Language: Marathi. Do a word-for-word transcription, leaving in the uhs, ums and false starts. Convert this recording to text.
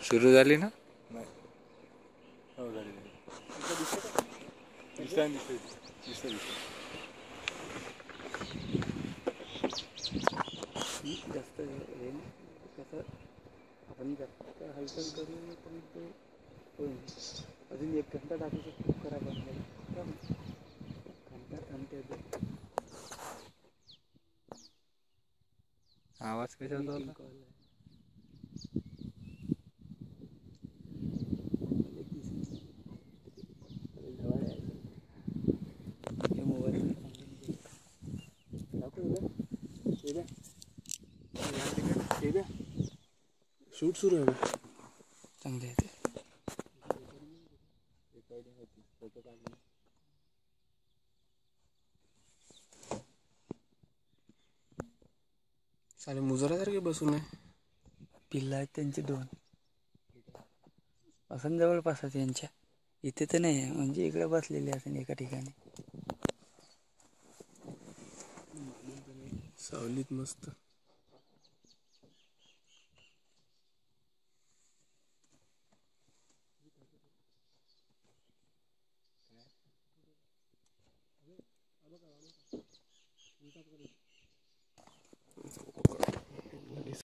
सुरू झाली ना? नाही. हो झाली झाली. दिसतंय दिसतंय दिसतंय दिसतंय. जास्त हे कसं आपण जास्त हालचाल करून पण तो होईल. अजून एक घंटा टाकू शकतो खराब बनवायला. थांबता थांबता येते. आवाज कशाचा मीटिंग होता? कॉल आहे. शूट सुरू आहे का? चांगले आहे ते. फोटो काढले. साले मुजरासारखे बसून आहे. पिल्ला आहेत त्यांचे दोन. असं जवळपास आहे यांच्या. इथे तर नाही आहे म्हणजे इकडे बसलेले असेल एका ठिकाणी. सावलीत मस्त.